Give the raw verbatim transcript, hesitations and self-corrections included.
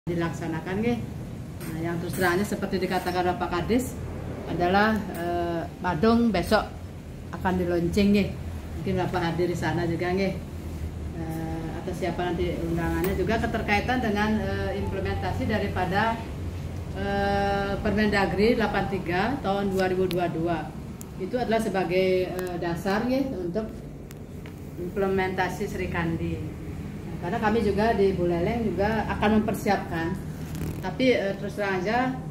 dilaksanakan nggih. Nah, yang terus terangnya seperti dikatakan Bapak Kadis adalah eh, Badung besok akan dilonceng nggih. Mungkin Bapak hadir di sana juga nggih. Eh, atau siapa nanti undangannya juga keterkaitan dengan eh, implementasi daripada eh, Permendagri delapan puluh tiga tahun dua ribu dua puluh dua. Itu adalah sebagai eh, dasar nggih untuk implementasi Sri Kandi. Karena kami juga di Buleleng juga akan mempersiapkan, tapi eh, terus terang aja